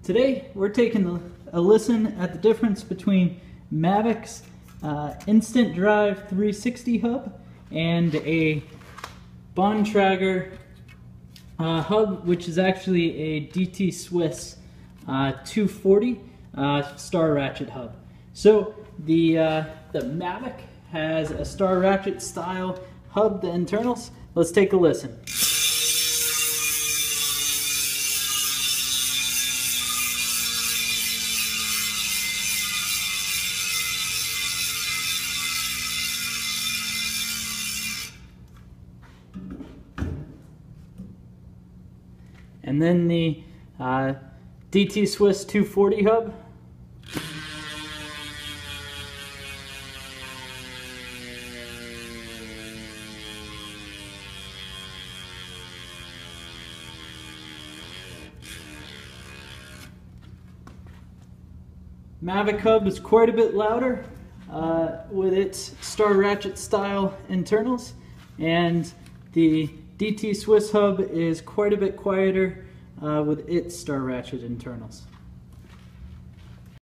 Today we're taking a listen at the difference between Mavic's Instant Drive 360 hub and a Bontrager hub, which is actually a DT Swiss 240 Star Ratchet hub. So the Mavic has a Star Ratchet style hub, the internals. Let's take a listen. And then the DT Swiss 240 hub. Mavic hub is quite a bit louder with its Star Ratchet style internals, and the DT Swiss hub is quite a bit quieter with its Star Ratchet internals.